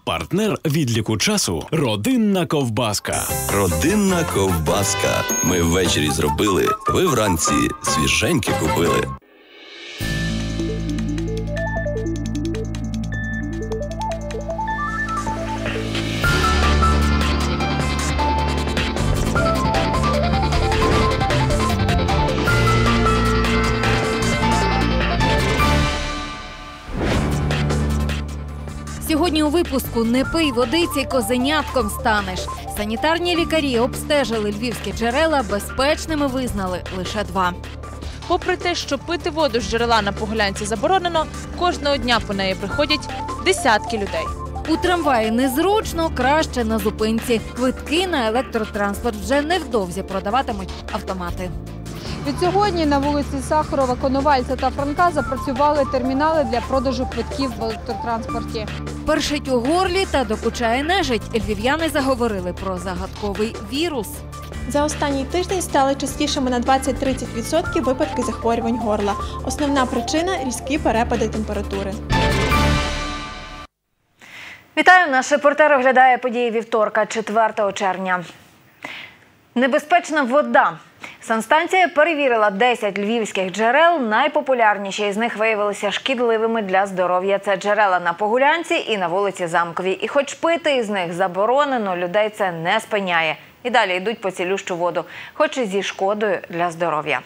Партнер відліку часу – Родинна ковбаска. Родинна ковбаска. Ми ввечері зробили, ви вранці свіженьке купили. Сьогодні у випуску «Не пий водиці, козенятком станеш». Санітарні лікарі обстежили львівські джерела, безпечними визнали лише 2. Попри те, що пити воду з джерела на Погулянці заборонено, кожного дня по неї приходять десятки людей. У трамваї незручно, краще на зупинці. Квитки на електротранспорт вже невдовзі продаватимуть автомати. Відсьогодні на вулиці Сахарова, Коновальця та Франка запрацювали термінали для продажу квитків в електротранспорті. Першить у горлі та докучає нежить. Львів'яни заговорили про загадковий вірус. За останній тиждень стали частішими на 20-30% випадки захворювань горла. Основна причина – різкі перепади температури. Вітаю! Наш репортер оглядає події вівторка, 4 червня. Небезпечна вода. Санстанція перевірила 10 львівських джерел. Найпопулярніші із них виявилися шкідливими для здоров'я. Це джерела на Погулянці і на вулиці Замковій. І хоч пити із них заборонено, людей це не спиняє. І далі йдуть по цілющу воду, хоч і зі шкодою для здоров'я.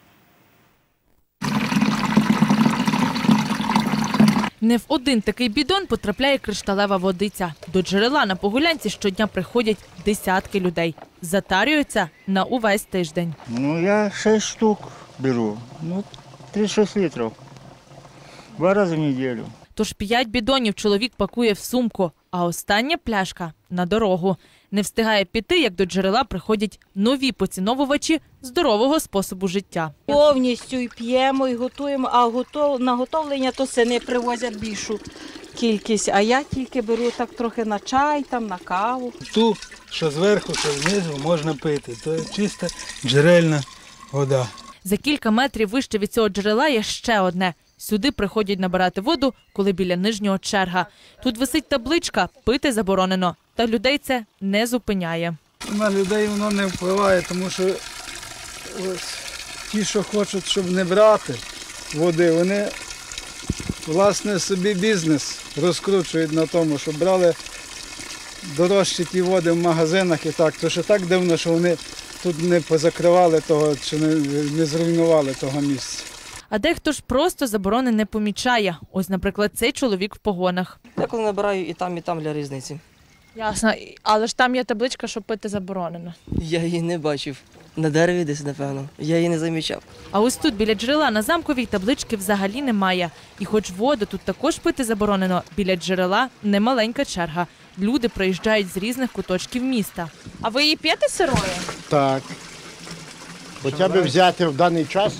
Не в один такий бідон потрапляє кришталева водиця. До джерела на Погулянці щодня приходять десятки людей. Затарюються на увесь тиждень. Я 6 штук беру, 36 літрів. 2 рази в неділю. Тож 5 бідонів чоловік пакує в сумку, а остання пляшка – на дорогу. Не встигає піти, як до джерела приходять нові поціновувачі здорового способу життя. Повністю і п'ємо, і готуємо, а на готовлення то сини привозять більшу кількість, а я тільки беру так трохи на чай, на каву. Ту, що зверху, що знизу, можна пити. Це чиста джерельна вода. За кілька метрів вище від цього джерела є ще одне. Сюди приходять набирати воду, коли біля нижнього черга. Тут висить табличка «Пити заборонено». Та людей це не зупиняє. На людей воно не впливає, тому що ось ті, що хочуть, щоб не брати води, вони, власне, собі бізнес розкручують на тому, щоб брали дорожчі ті води в магазинах і так. То що так дивно, що вони тут не позакривали того, чи не зруйнували того місця. А дехто ж просто заборони не помічає. Ось, наприклад, цей чоловік в погонах. Я коли набираю і там для різниці. Ясно. Але ж там є табличка, що пити заборонено. Я її не бачив. На дереві десь, напевно. Я її не замічав. А ось тут, біля джерела на Замковій, таблички взагалі немає. І хоч воду тут також пити заборонено, біля джерела немаленька черга. Люди приїжджають з різних куточків міста. А ви її п'єте сирою? Так. Хоча б взяти в даний час.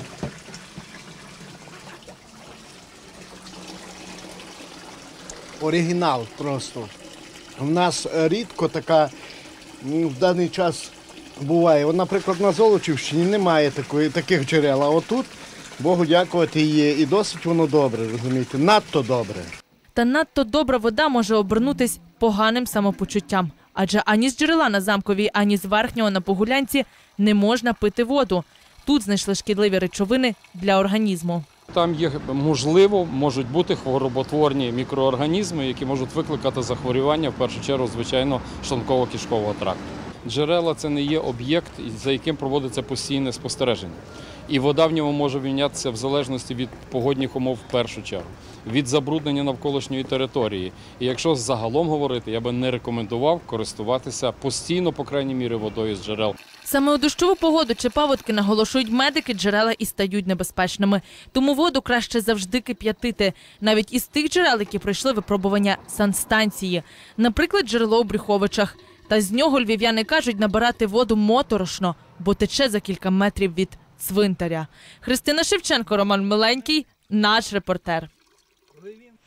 Оригінал просто. У нас рідко така в даний час буває. От, наприклад, на Золочівщині немає таких джерел, а отут, Богу дякувати, є. І досить воно добре, розумієте, надто добре. Та надто добра вода може обернутись поганим самопочуттям. Адже ані з джерела на Замковій, ані з верхнього на Погулянці не можна пити воду. Тут знайшли шкідливі речовини для організму. Там можуть бути хвороботворні мікроорганізми, які можуть викликати захворювання, в першу чергу, звичайно, шлунково-кишкового тракту. Джерела – це не є об'єкт, за яким проводиться постійне спостереження. І вода в ньому може мінятися в залежності від погодних умов в першу чергу, від забруднення навколишньої території. І якщо загалом говорити, я би не рекомендував користуватися постійно, по крайній мірі, водою з джерел. Саме у дощову погоду чи паводки, наголошують медики, джерела і стають небезпечними. Тому воду краще завжди кип'ятити. Навіть із тих джерел, які пройшли випробування санстанції. Наприклад, джерело у Брюховичах. Та з нього львів'яни кажуть, набирати воду моторошно, бо тече за кілька метрів від цвинтаря. Христина Шевченко, Роман Миленький, наш репортер.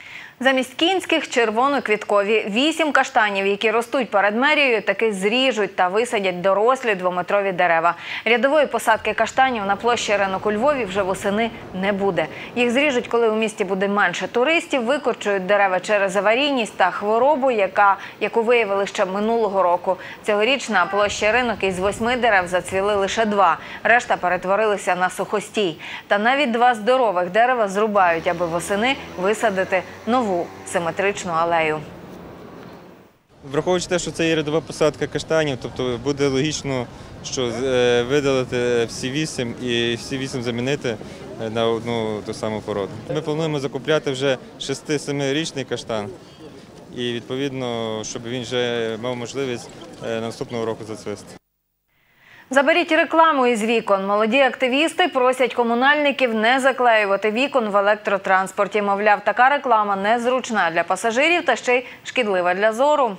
Замість кінських – червоноквіткові. 8 каштанів, які ростуть перед мерією, таки зріжуть та висадять дорослі двометрові дерева. Рядової посадки каштанів на площі Ринок у Львові вже восени не буде. Їх зріжуть, коли у місті буде менше туристів, викорчують дерева через аварійність та хворобу, яку виявили ще минулого року. Цьогоріч на площі Ринок із 8 дерев зацвіли лише 2. Решта перетворилися на сухостій. Та навіть 2 здорових дерева зрубають, аби восени висадити нову симетричну алею. Враховуючи те, що це є рядова посадка каштанів, тобто буде логічно, що видалити всі 8 і всі 8 замінити на одну ту саму породу. Ми плануємо закупляти вже 6-7-річний каштан і, відповідно, щоб він вже мав можливість наступного року зацвісти. Заберіть рекламу із вікон. Молоді активісти просять комунальників не заклеювати вікон в електротранспорті. Мовляв, така реклама незручна для пасажирів та ще й шкідлива для зору.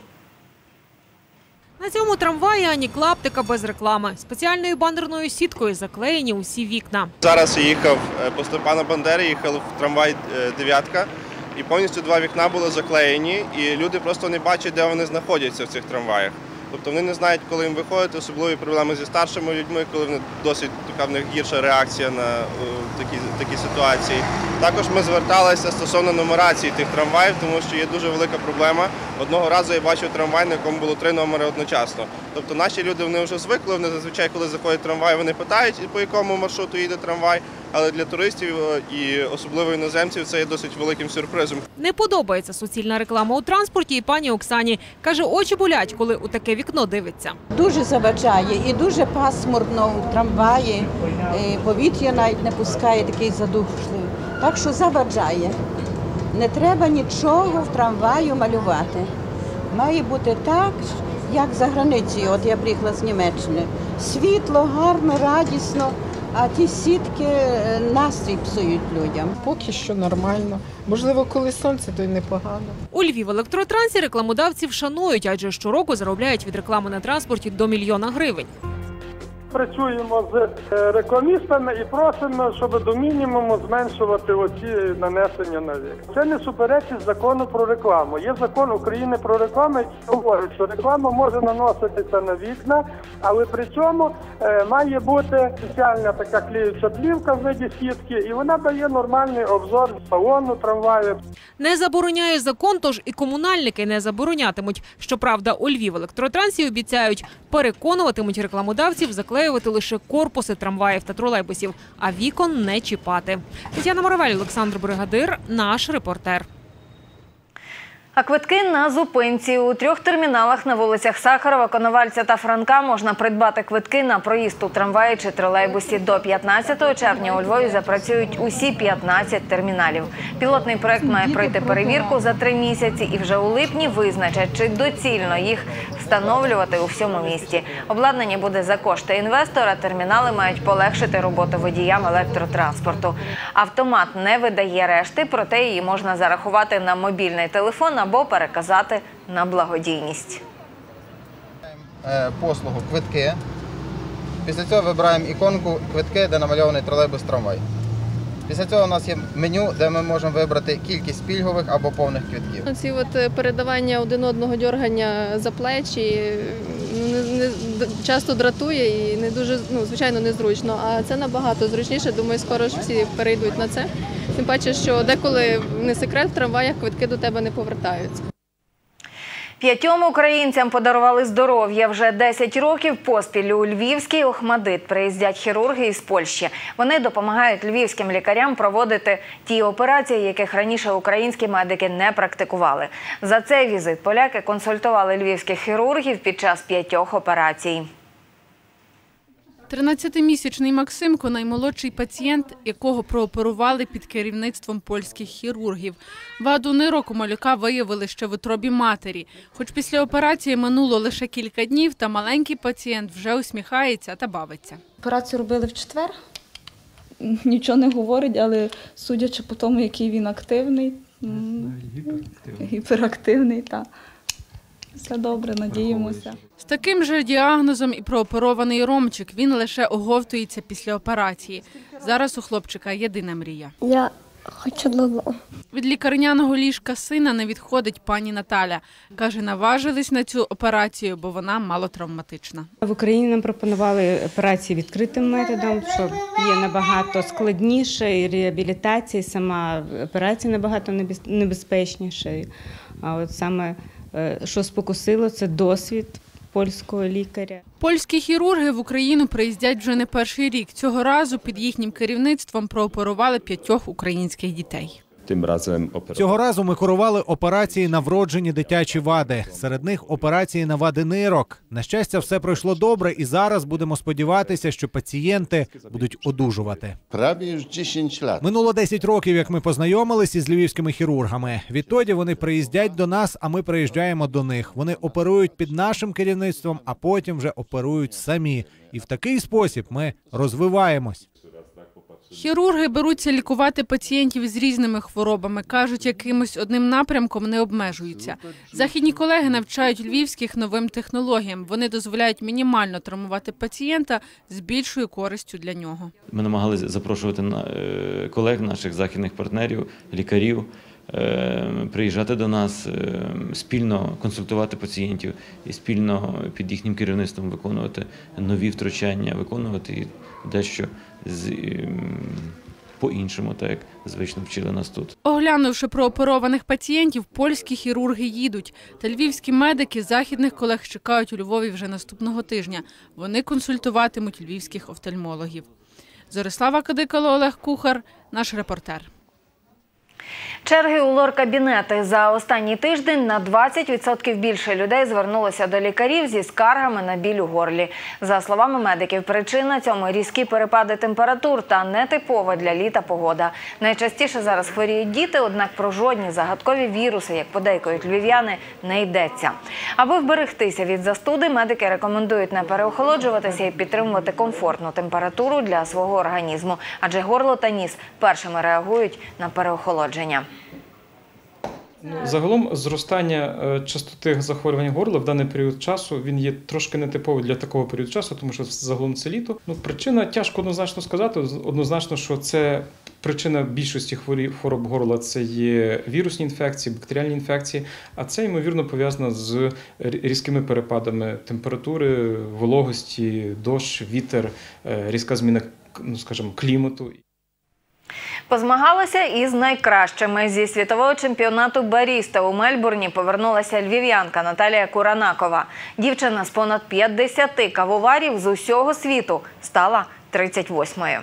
На цьому трамваї ані клаптика без реклами. Спеціальною банерною сіткою заклеєні усі вікна. Зараз я їхав по Степана Бандери, їхав в трамвай «Дев'ятка», і повністю 2 вікна були заклеєні, і люди просто не бачать, де вони знаходяться в цих трамваях. Тобто вони не знають, коли їм виходити, особливі проблеми зі старшими людьми, коли вони досить така в них гірша реакція на такі ситуації. Також ми зверталися стосовно нумерації тих трамваїв, тому що є дуже велика проблема. Одного разу я бачив трамвай, на якому було 3 номери одночасно. Тобто наші люди, вони вже звикли, вони зазвичай, коли заходять трамвай, вони питають, по якому маршруту їде трамвай. Але для туристів і особливо іноземців це є досить великим сюрпризом. Не подобається суцільна реклама у транспорті і пані Оксані. Каже, очі болять, коли у таке вікно дивиться. Дуже заважає і дуже пасмурно у трамваї, повітря навіть не пускає, такий задушливий. Так що заважає. Не треба нічого в трамваю малювати. Має бути так, як за границею. От я приїхала з Німеччини. Світло, гарно, радісно. А ті сітки настрій псують людям. Поки що нормально. Можливо, коли сонце, то й непогано. У Львів електротрансі рекламодавців шанують, адже щороку заробляють від реклами на транспорті до 1 мільйона гривень. Працюємо з рекламістами і просимо, щоб до мінімуму зменшувати оці нанесення на вік. Це не суперечить закону про рекламу. Є закон України про рекламу, який говорить, що реклама може наноситися на вікна, але при цьому має бути спеціальна така клеюча плівка в виді сітки, і вона дає нормальний обзор салону трамваю. Не забороняє закон, тож і комунальники не заборонятимуть. Щоправда, у Львів електротрансі обіцяють, переконуватимуть рекламодавців заклеювати лише корпуси трамваїв та тролейбусів, а вікон не чіпати. Тетяна Моравель, Олександр Бригадир, наш репортер. А квитки на зупинці. У 3 терміналах на вулицях Сахарова, Коновальця та Франка можна придбати квитки на проїзд у трамваї чи тролейбусі. До 15 червня у Львові запрацюють усі 15 терміналів. Пілотний проект має пройти перевірку за 3 місяці і вже у липні визначать, чи доцільно їх встановлювати у всьому місті. Обладнання буде за кошти інвестора, термінали мають полегшити роботу водіям електротранспорту. Автомат не видає решти, проте її можна зарахувати на мобільний телефон або переказати на благодійність. Послугу «Квитки». Після цього вибираємо іконку «Квитки», де намальований тролейбус-трамвай. Після цього у нас є меню, де ми можемо вибрати кількість пільгових або повних квитків. Ці передавання один одного дьоргання за плечі часто дратує і не дуже, звичайно, незручно. А це набагато зручніше. Думаю, скоро ж всі перейдуть на це. Тим паче, що деколи, не секрет, в трамваях квитки до тебе не повертаються. 5 українцям подарували здоров'я. Вже 10 років поспіль у львівський ОХМАТДИТ приїздять хірурги із Польщі. Вони допомагають львівським лікарям проводити ті операції, яких раніше українські медики не практикували. За цей візит поляки консультували львівських хірургів під час 5 операцій. 13-місячний Максимко – наймолодший пацієнт, якого прооперували під керівництвом польських хірургів. Ваду нирок у малюка виявили ще в утробі матері. Хоч після операції минуло лише кілька днів, та маленький пацієнт вже усміхається та бавиться. Операцію робили в четвер. Нічого не говорить, але судячи по тому, який він активний, гіперактивний, так. Все добре, надіємося. З таким же діагнозом і прооперований Ромчик. Він лише оговтується після операції. Зараз у хлопчика єдина мрія. Я Хочу додому. Від лікарняного ліжка сина не відходить пані Наталя. Каже, наважились на цю операцію, бо вона малотравматична. В Україні нам пропонували операції відкритим методом, що є набагато складніше, і реабілітація, і сама операція набагато небезпечніша. А от саме, що спокусило, це досвід польського лікаря. Польські хірурги в Україну приїздять вже не перший рік. Цього разу під їхнім керівництвом прооперували 5 українських дітей. Цього разу ми курували операції на вроджені дитячі вади. Серед них операції на вади нирок. На щастя, все пройшло добре, і зараз будемо сподіватися, що пацієнти будуть одужувати. Минуло 10 років, як ми познайомилися із львівськими хірургами. Відтоді вони приїздять до нас, а ми приїжджаємо до них. Вони оперують під нашим керівництвом, а потім вже оперують самі. І в такий спосіб ми розвиваємось. Хірурги беруться лікувати пацієнтів з різними хворобами. Кажуть, якимось одним напрямком не обмежуються. Західні колеги навчають львівських новим технологіям. Вони дозволяють мінімально травмувати пацієнта з більшою користю для нього. Ми намагалися запрошувати колег, наших західних партнерів, лікарів, приїжджати до нас, спільно консультувати пацієнтів і спільно під їхнім керівництвом виконувати нові втручання, виконувати дещо по-іншому, так як звично вчили нас тут. Оглянувши прооперованих пацієнтів, польські хірурги їдуть. Та львівські медики західних колег чекають у Львові вже наступного тижня. Вони консультуватимуть львівських офтальмологів. Зорислава Кадикало, Олег Кухар, наш репортер. Черги у лор-кабінети. За останній тиждень на 20% більше людей звернулося до лікарів зі скаргами на біль у горлі. За словами медиків, причина цьому – різкі перепади температур та нетипова для літа погода. Найчастіше зараз хворіють діти, однак про жодні загадкові віруси, як подейкують львів'яни, не йдеться. Аби вберегтися від застуди, медики рекомендують не переохолоджуватися і підтримувати комфортну температуру для свого організму, адже горло та ніс першими реагують на переохолодження. Загалом зростання частоти захворювань горла в даний період часу, він є трошки нетиповий для такого періоду часу, тому що загалом це літо. Причина тяжко однозначно сказати, однозначно, що це причина більшості хвороб горла – це є вірусні інфекції, бактеріальні інфекції, а це, ймовірно, пов'язано з різкими перепадами температури, вологості, дощ, вітер, різка зміна, скажімо, клімату. Позмагалися із найкращими. Зі світового чемпіонату баріста у Мельбурні повернулася львів'янка Наталія Куранакова. Дівчина з понад 50 кавоварів з усього світу стала 38-ю.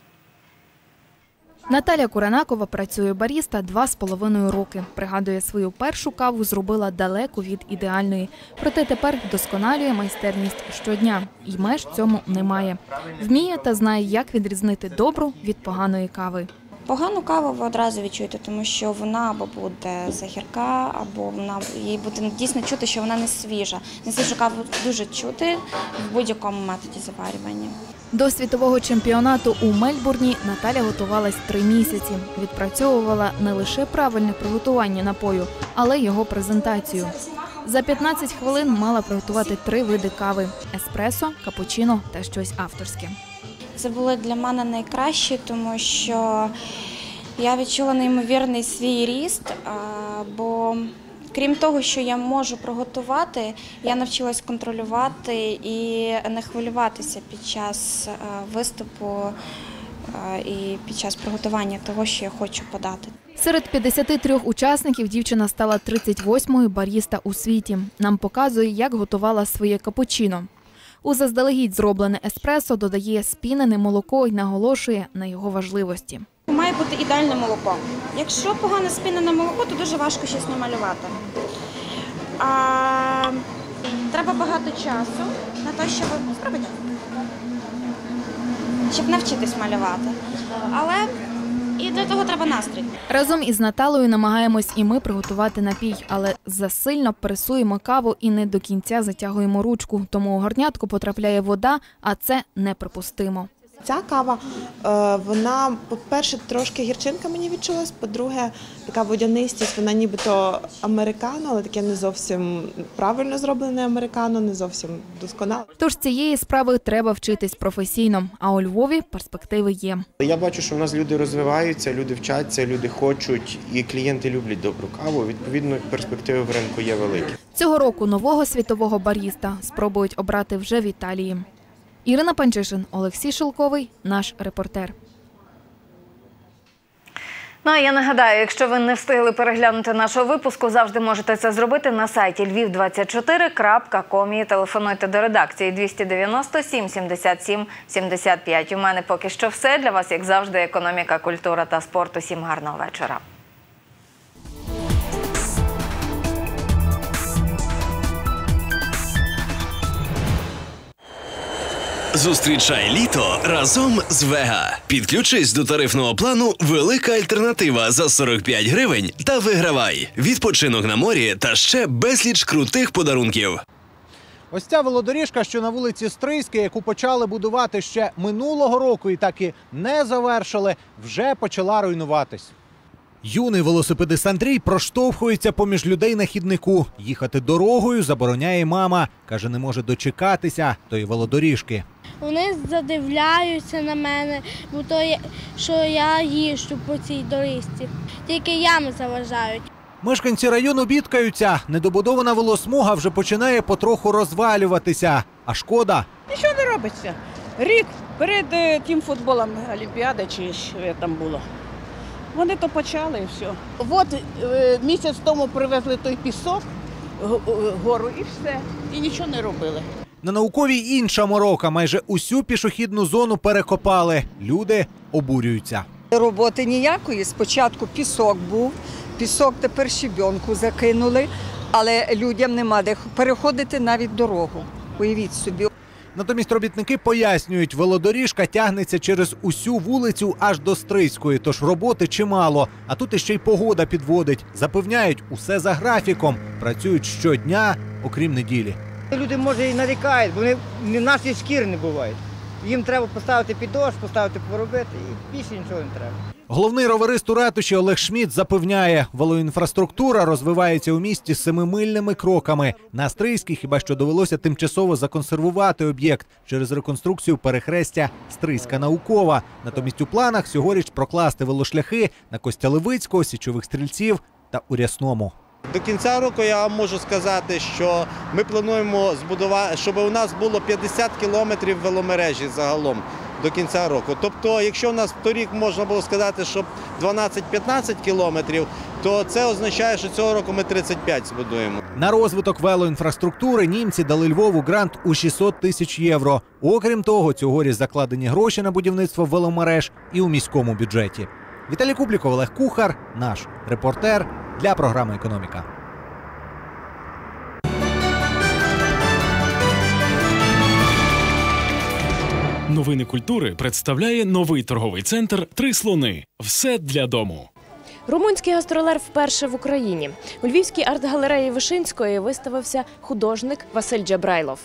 Наталя Куранакова працює баріста 2,5 роки. Пригадує, свою першу каву зробила далеко від ідеальної. Проте тепер вдосконалює майстерність щодня. І меж цьому немає. Вміє та знає, як відрізнити добру від поганої кави. Погану каву ви одразу відчуєте, тому що вона або буде загірка, або їй буде дійсно чути, що вона не свіжа. Несвіжу каву дуже чути в будь-якому методі заварювання. До світового чемпіонату у Мельбурні Наталя готувалась 3 місяці. Відпрацьовувала не лише правильне приготування напою, але й його презентацію. За 15 хвилин мала приготувати 3 види кави – еспресо, капучино та щось авторське. Це було для мене найкраще, тому що я відчула неймовірний свій ріст, бо крім того, що я можу приготувати, я навчилась контролювати і не хвилюватися під час виступу і під час приготування того, що я хочу подати. Серед 53 учасників дівчина стала 38-ю баріста у світі. Нам показує, як готувала своє капучино. У заздалегідь зроблене еспресо додає спінене молоко і наголошує на його важливості. Має бути ідеальне молоко. Якщо погане спінене молоко, то дуже важко щось намалювати. Треба багато часу на те, щоб навчитись малювати. Але і для того треба настрій. Разом із Наталою намагаємось і ми приготувати напій, але засильно пресуємо каву і не до кінця затягуємо ручку, тому у горнятку потрапляє вода, а це неприпустимо. Ця кава, вона, по-перше, трошки гірчинка мені відчулась, по-друге, така водянистість, вона нібито американо, але таке не зовсім правильно зроблене американо, не зовсім досконало. Тож цієї справи треба вчитись професійно, а у Львові перспективи є. Я бачу, що в нас люди розвиваються, люди вчаться, люди хочуть і клієнти люблять добру каву. Відповідно, перспективи в ринку є великі. Цього року нового світового баріста спробують обрати вже в Італії. Ірина Панчишин, Олексій Шелковий, наш репортер. Ну, а я нагадаю, якщо ви не встигли переглянути нашого випуску, завжди можете це зробити на сайті lviv24.com і телефонуйте до редакції 297 77 75. У мене поки що все. Для вас, як завжди, економіка, культура та спорт. Усім гарного вечора. Зустрічай літо разом з Вега. Підключись до тарифного плану «Велика альтернатива» за 45 гривень та вигравай. Відпочинок на морі та ще безліч крутих подарунків. Ось ця велодоріжка, що на вулиці Стрийській, яку почали будувати ще минулого року і так і не завершили, вже почала руйнуватись. Юний велосипедист Андрій проштовхується поміж людей на хіднику. Їхати дорогою забороняє мама. Каже, не може дочекатися тої велодоріжки. Вони задивляються на мене, бо то, що я їжджу по цій доріжці. Тільки ями заважають. Мешканці району бідкаються. Недобудована велосмуга вже починає потроху розвалюватися. А шкода? Нічого не робиться. Рік перед тим футболом Олімпіада чи що там було. Вони то почали і все. От місяць тому привезли той пісок, гору і все. І нічого не робили. На Науковій інша морока. Майже усю пішохідну зону перекопали. Люди обурюються. Роботи ніякої. Спочатку пісок був, пісок тепер щебенку закинули, але людям нема де переходити навіть дорогу. Уявіть собі. Натомість робітники пояснюють, велодоріжка тягнеться через усю вулицю аж до Стрийської, тож роботи чимало. А тут іще й погода підводить. Запевняють, усе за графіком. Працюють щодня, окрім неділі. Люди, може, і нарікають, бо в нас і шкір не бувають. Їм треба поставити під дощ, поставити поробити, і більше нічого не треба. Головний роверист у ратуші Олег Шмідт запевняє, велоінфраструктура розвивається у місті 7-мильними кроками. На Стрийській хіба що довелося тимчасово законсервувати об'єкт через реконструкцію перехрестя Стрийська Наукова. Натомість у планах цьогоріч прокласти велошляхи на Костя-Левицького, Січових Стрільців та у Рясному. До кінця року я вам можу сказати, що ми плануємо збудувати, щоб у нас було 50 кілометрів веломережі загалом до кінця року. Тобто, якщо у нас торік можна було сказати, що 12-15 кілометрів, то це означає, що цього року ми 35 збудуємо. На розвиток велоінфраструктури німці дали Львову грант у 600 тисяч євро. Окрім того, цьогоріч закладені гроші на будівництво веломереж і у міському бюджеті. Віталій Кубліков, Олег Кухар, наш репортер для програми «Економіка». Новини культури представляє новий торговий центр «Три слони». Все для дому. Румунський гастролер вперше в Україні. У Львівській арт-галереї Вишинської виставився художник Василь Джабрайлов.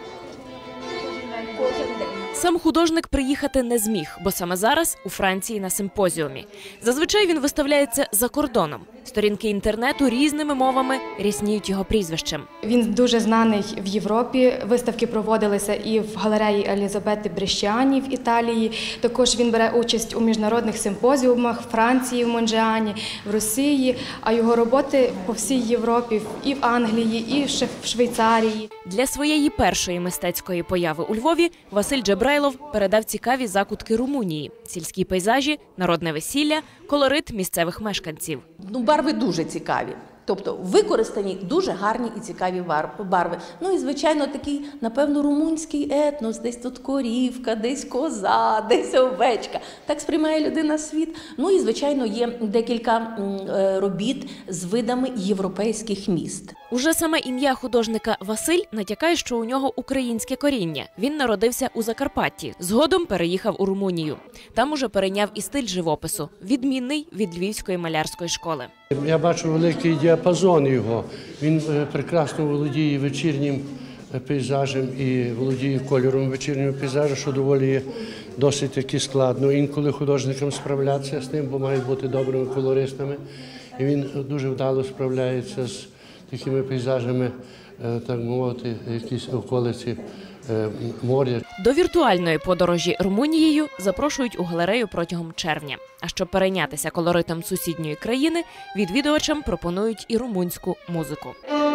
Сам художник приїхати не зміг, бо саме зараз у Франції на симпозіумі. Зазвичай він виставляється за кордоном. Сторінки інтернету різними мовами рясніють його прізвищем. Він дуже знаний в Європі. Виставки проводилися і в галереї Елізабети Брещіані в Італії. Також він бере участь у міжнародних симпозіумах в Франції, в Монджіані, в Росії. А його роботи по всій Європі, і в Англії, і в Швейцарії. Для своєї першої мистецької появи у Львові Василь Джабрайлов передав цікаві закутки Румунії – сільські пейзажі, народне весілля, колорит місцевих мешканців. Барви дуже цікаві. Тобто використані дуже гарні і цікаві барви. Ну і, звичайно, такий, напевно, румунський етнос. Десь тут корівка, десь коза, десь овечка. Так сприймає людина світ. Ну і, звичайно, є декілька робіт з видами європейських міст. Уже саме ім'я художника Василь натякає, що у нього українське коріння. Він народився у Закарпатті. Згодом переїхав у Румунію. Там уже перейняв і стиль живопису, відмінний від Львівської малярської школи. Я бачу великий діапазон його. Він прекрасно володіє вечірнім пейзажем і володію кольором вечірнього пейзажу, що доволі є досить таки складно. Інколи художникам справлятися з тим, бо мають бути добрими колористами. І він дуже вдало справляється з такими пейзажами, так мовити, якісь околиці моря. До віртуальної подорожі Румунією запрошують у галерею протягом червня. А щоб перейнятися колоритом сусідньої країни, відвідувачам пропонують і румунську музику.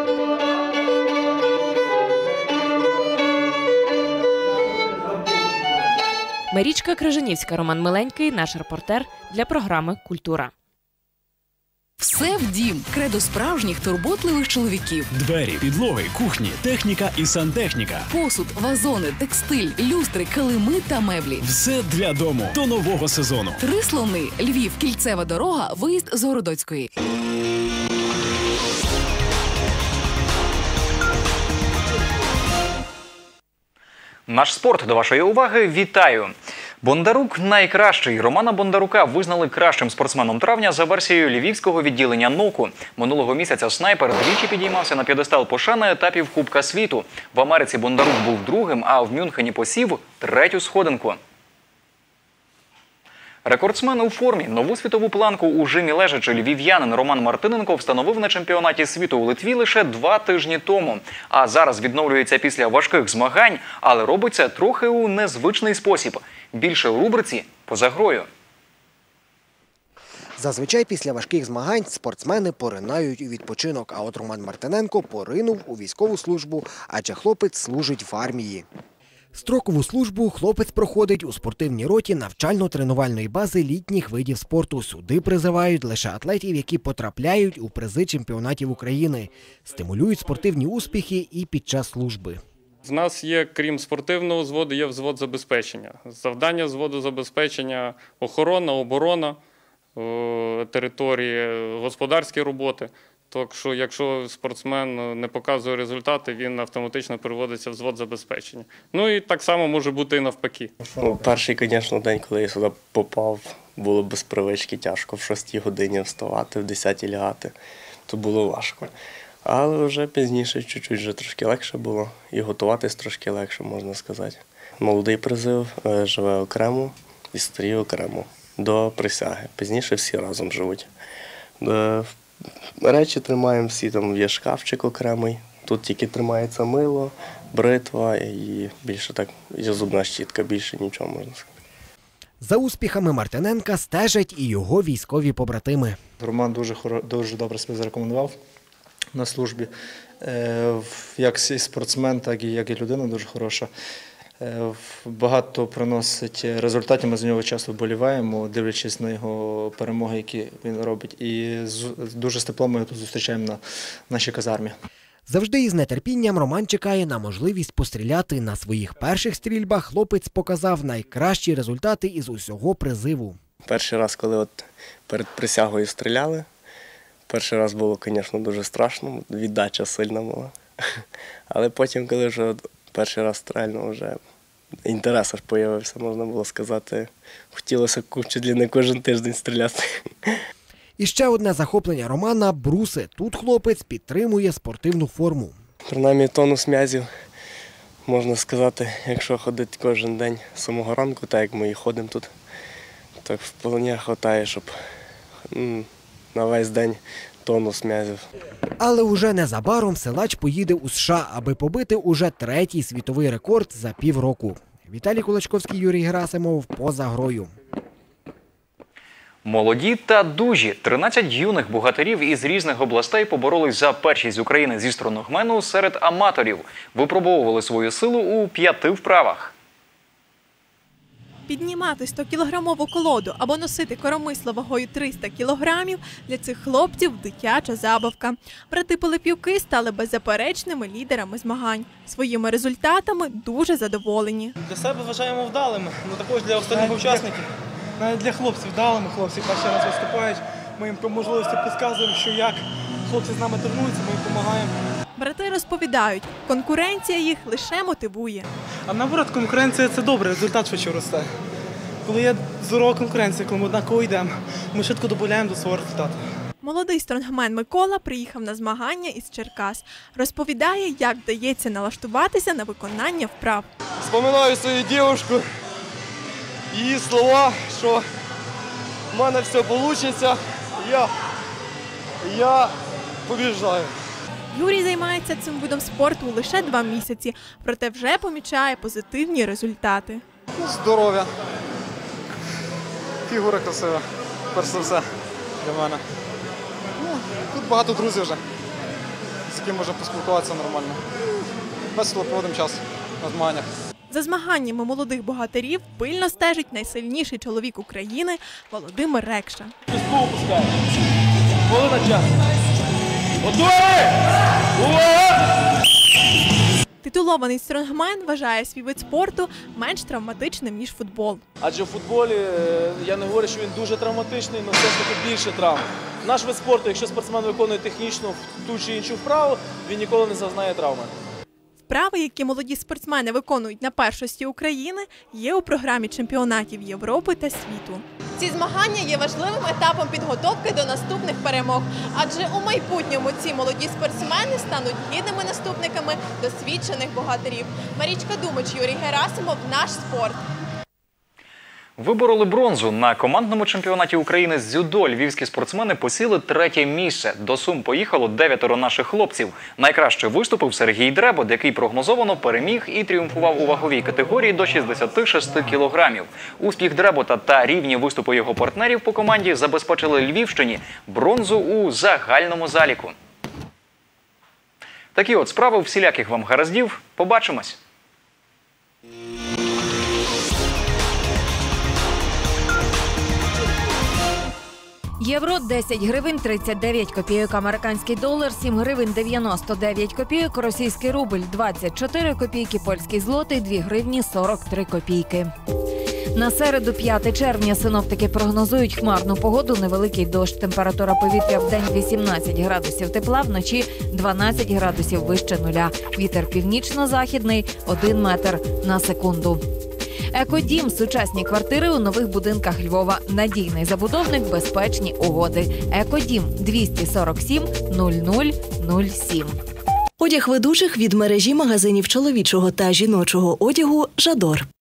Марічка Крижанівська, Роман Миленький, наш репортер для програми «Культура». Все в дім. Кредо справжніх турботливих чоловіків. Двері, підлоги, кухні, техніка і сантехніка. Посуд, вазони, текстиль, люстри, килими та меблі. Все для дому до нового сезону. 3 слони. Львів. Кільцева дорога. Виїзд з Городоцької. Наш спорт до вашої уваги. Вітаю! Бондарук найкращий. Романа Бондарука визнали кращим спортсменом травня за версією львівського відділення НОКу. Минулого місяця снайпер двічі підіймався на п'єдестал пошани етапів Кубка світу. В Америці Бондарук був другим, а в Мюнхені посів 3-ю сходинку. Рекордсмен у формі. Нову світову планку у жимі лежачи львів'янин Роман Мартиненко встановив на чемпіонаті світу у Литві лише 2 тижні тому. А зараз відновлюється після важких змагань, але робить це трохи у незвичний спосіб. Більше у рубриці «Поза грою». Зазвичай після важких змагань спортсмени поринають у відпочинок, а от Роман Мартиненко поринув у військову службу, адже хлопець служить в армії. Строкову службу хлопець проходить у спортивній роті навчально-тренувальної бази літніх видів спорту. Сюди призивають лише атлетів, які потрапляють у призи чемпіонатів України. Стимулюють спортивні успіхи і під час служби. В нас є, крім спортивного взводу, є взвод забезпечення. Завдання взводу забезпечення – охорона, оборона території, господарські роботи. Так що, якщо спортсмен не показує результати, він автоматично переводиться в взвод забезпечення. Ну і так само може бути і навпаки. Перший, звісно, день, коли я сюди попав, було без привички тяжко в 6 годині вставати, в 10 лягати. То було важко. Але вже пізніше чуть-чуть вже трошки легше було. І готуватись трошки легше, можна сказати. Молодий призив живе окремо і старий окремо. До присяги. Пізніше всі разом живуть. Речі тримаємо всі, там є шкафчик окремий. Тут тільки тримається мило, бритва і більше так, і зубна щітка, більше нічого можна сказати. За успіхами Мартиненка стежать і його військові побратими. Роман дуже добре себе зарекомендував на службі. Як і спортсмен, так і як і людина дуже хороша. Багато приносить результатів, ми за нього часто вболіваємо, дивлячись на його перемоги, які він робить. І дуже з теплом ми його тут зустрічаємо на нашій казармі. Завжди із нетерпінням Роман чекає на можливість постріляти. На своїх перших стрільбах хлопець показав найкращі результати із усього призиву. Перший раз, коли перед присягою стріляли, перший раз було, звісно, дуже страшно, віддача сильна була. Але потім, коли вже перший раз стрельнув, вже інтерес аж з'явився, можна було сказати. Хотілося чуть ли не кожен тиждень стріляти. І ще одне захоплення Романа – бруси. Тут хлопець підтримує спортивну форму. Принаймні тонус м'язів, можна сказати, якщо ходити кожен день з самого ранку, так як ми і ходимо тут, так вполне вистачає, щоб на весь день тонус м'язів. Але уже незабаром силач поїде у США, аби побити уже 3-й світовий рекорд за півроку. Віталій Кулачковський, Юрій Герасимов. Поза грою. Молоді та дужі. 13 юних богатирів із різних областей поборолись за першість з України зі стронгмену серед аматорів. Випробовували свою силу у 5 вправах. Піднімати 100-кілограмову колоду або носити коромисло вагою 300 кілограмів – для цих хлопців дитяча забавка. Брати Пилипівки стали беззаперечними лідерами змагань. Своїми результатами дуже задоволені. Для себе вважаємо вдалими, але також для останніх учасників. Навіть для хлопців вдалими, хлопці перший раз виступають. Ми їм по можливості підказуємо, що як хлопці з нами тренуються, ми їм допомагаємо. Брати розповідають, конкуренція їх лише мотивує. А наоборот, конкуренція – це добре, результат швидше росте. Коли є здорова конкуренція, коли ми однаково йдемо, ми швидко додаємо до свого результату. Молодий стронгмен Микола приїхав на змагання із Черкас. Розповідає, як вдається налаштуватися на виконання вправ. Вспоминаю свою дівчинку, її слова, що в мене все вийде, я побіжджаю. Юрій займається цим видом спорту лише 2 місяці, проте вже помічає позитивні результати. Здоров'я, фігура красива, перш за все для мене. Тут багато друзів вже, з якими можна поспілкуватися нормально. Весело проводимо час на змаганнях. За змаганнями молодих богатирів пильно стежить найсильніший чоловік України Володимир Рекша. Титулований стронгмен вважає свій вид спорту менш травматичним, ніж футбол. Адже в футболі, я не говорю, що він дуже травматичний, але все ж таки більше травм. Наш вид спорту, якщо спортсмен виконує технічну ту чи іншу вправу, він ніколи не зазнає травми. Вправи, які молоді спортсмени виконують на першості України, є у програмі чемпіонатів Європи та світу. Ці змагання є важливим етапом підготовки до наступних перемог, адже у майбутньому ці молоді спортсмени стануть гідними наступниками досвідчених богатирів. Марічка Думич, Юрій Герасимов, «Наш спорт». Вибороли бронзу. На командному чемпіонаті України з дзюдо львівські спортсмени посіли 3-є місце. До Сум поїхало 9 наших хлопців. Найкраще виступив Сергій Дребот, який прогнозовано переміг і тріумфував у ваговій категорії до 66 кілограмів. Успіх Дребота та рівні виступи його партнерів по команді забезпечили Львівщині бронзу у загальному заліку. Такі от справи, всіляких вам гараздів. Побачимось! Євро – 10 гривень 39 копійок, американський долар – 7 гривень 99 копійок, російський рубль – 24 копійки, польський злотий – 2 гривні 43 копійки. На середу, 5 червня, синоптики прогнозують хмарну погоду, невеликий дощ. Температура повітря в день 18 градусів тепла, вночі 12 градусів вище нуля. Вітер північно-західний – 1 метр на секунду. Екодім – сучасні квартири у нових будинках Львова. Надійний забудовник, безпечні угоди. Екодім 247 0007. Одяг ведучих від мережі магазинів чоловічого та жіночого одягу «Жадор».